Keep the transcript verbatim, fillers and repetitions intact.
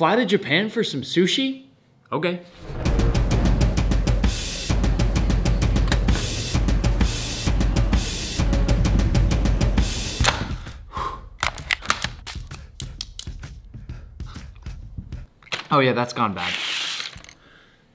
Fly to Japan for some sushi? Okay. Oh yeah, that's gone bad.